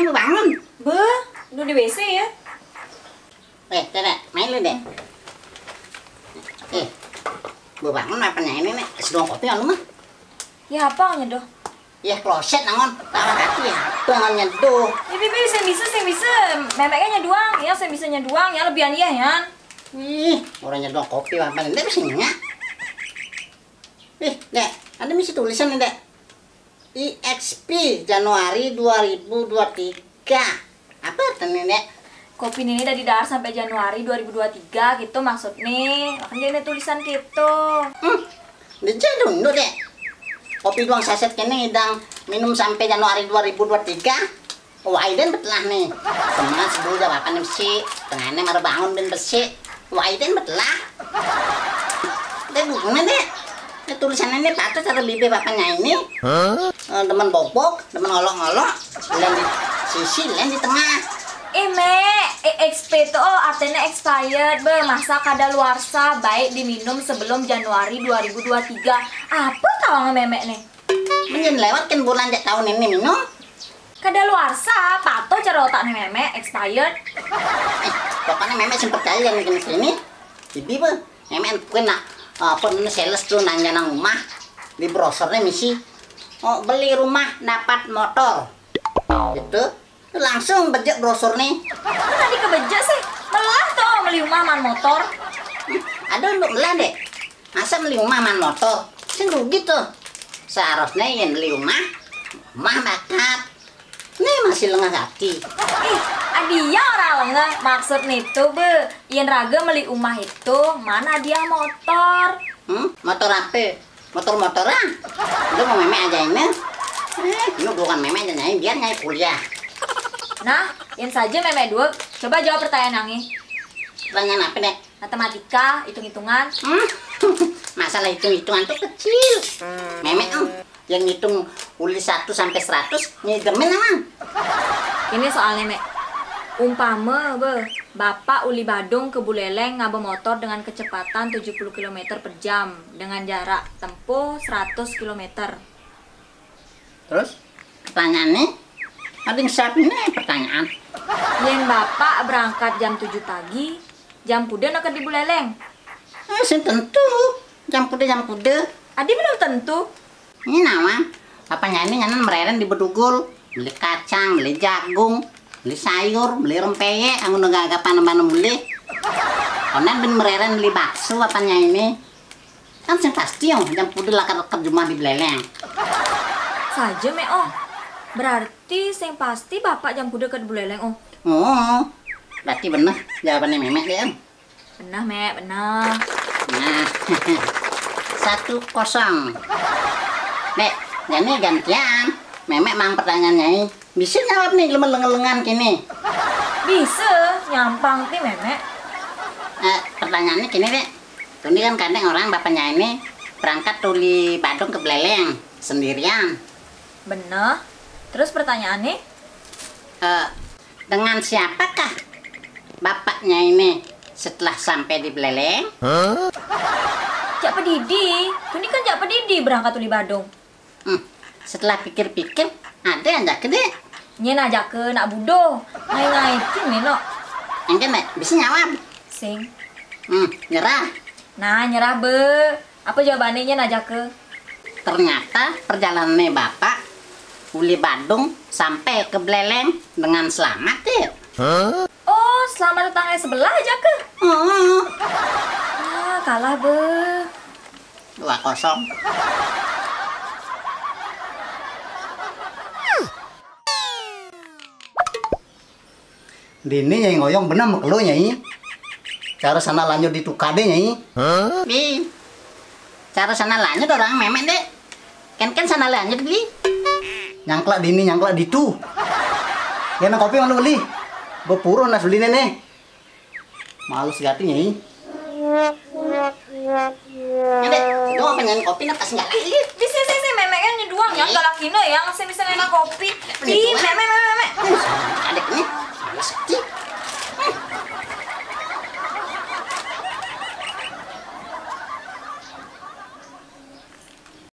nih bangun. Udah di WC ya? Dek, main lu dek. Bangun apanya ini nih? Sedang kopi anu mah. Ya apa nyedoh? Ya kloset nangon. Tawa hati ya. Jangan nyeduh. Ya bibi saya bisa. Memeknya nyeduang, ya saya bisa nyeduang, ya lebihan iya ya. Orang nyeduang kopi apa nih? Dek bisa nyak. Dek, ada misi tulisan nih dek. IXP Januari 2023. Apa artinya dek? Kopi ini dari Dar sampai Januari 2023 gitu maksudnya. Makanya ini tulisan gitu. Dijak dulu dek. Kopi doang saset kene ngidang minum sampai Januari 2023. Wah, Aiden betlah nih. Teman sebelum jawaban MC, tengahnya marah bangun ben besi. Wah, Aiden betlah. Dek gimana dek? Tulisannya ini patut cara bibi bapaknya ini. Teman bobok, teman ngolok-ngolok, lain di sisi, lain di tengah. EXP itu artinya expired, masa kadaluarsa baik diminum sebelum Januari 2023. Apa tawang memek nih? Mungkin lewat kan bulan tahun ini minum. Kadaluarsa, pato cara otak nih memek expired. Pokoknya memek sempat percaya yang gini. Bibi memek kena apa sales tuh nanya nang rumah di brosurnya misi. Beli rumah dapat motor. Gitu. Langsung bejek brosur nih. Tadi kebejek sih. Melah tuh beli rumah man motor. Ada untuk melah deh. Masa beli rumah man motor? Sing rugi tuh. Seharusnya yang beli rumah bakat. Nih masih lengah hati. Dia orang lengah. Maksud nih tuh Ian raga beli rumah itu mana dia motor? Motor apa? Motor-motoran? Lu mau memek aja ini? Lu bukan memek aja nyanyi, biar nyanyi kuliah. Nah, yang saja memek dua. Coba jawab pertanyaan Nangi. Pertanyaan apa dek? Matematika, hitung-hitungan. Masalah hitung-hitungan tuh kecil. Memek yang ngitung uli 1 sampai 100 ngidemen emang. Ini soalnya mek. Umpama Bapak uli Badung ke Buleleng ngaba motor dengan kecepatan 70 km per jam dengan jarak tempuh 100 km. Terus pertanyaannya? Ada yang siap ini pertanyaan. Yang Bapak berangkat jam 7 pagi, jam kuda nak di Buleleng. Saya tentu jam kuda. Adi belum tentu. Ini nama papanya ini nyanan mereren di Bedugul, beli kacang, beli jagung, beli sayur, beli rempeyek, aku nggak agak panen beli. Konen ben mereren beli bakso papanya ini. Kan sing pasti jam kuda lakar kerjumah di Buleleng. Saja me berarti yang pasti Bapak jam kuda ke Buleleng Berarti bener jawabannya memek ya. Benar mek, benar. Nah 1-0. Dek, jadi gantian. Memek mang pertanyaannya bisa jawab nih lengan kini. Bisa, nyampang ti memek. Pertanyaannya gini dek. Ini kan kadang orang bapaknya ini berangkat tuli Badung ke Buleleng sendirian. Bener. Terus pertanyaannya? Dengan siapakah bapaknya ini setelah sampai di Buleleng? Cak Pedidi. Ini kan Cak Pedidi berangkat tuli Badung. Setelah pikir-pikir ada yang jak gede. Nyen aja ke nak budo. Ngai-ngaitin nih no. Enggak nek, bisa jawab. Sing. Nyerah. Nah, nyerah Apa jawabannya nyen aja ke? Ternyata perjalanannya bapak uli Badung sampai ke Buleleng dengan selamat ya. Oh, selamat tetangga sebelah aja ke? Kalah 2-0. Dini yang ngoyong bener mekelu nyai. Cara sana lanjut di tukade nyai. Cara sana lanjut orang memek dek. Kan sana lanjut beli. Nyangklak dini nyangklak di tu. Kena kopi mana beli? Bepuro nas beli nenek. Malu segati nyai. Dek, itu apa nyanyi kopi nak kasih nggak? Di sini memeknya nyeduang ya, galak kino ya, ngasih bisa enak kopi. Di memek. Adek ini, malas sedih.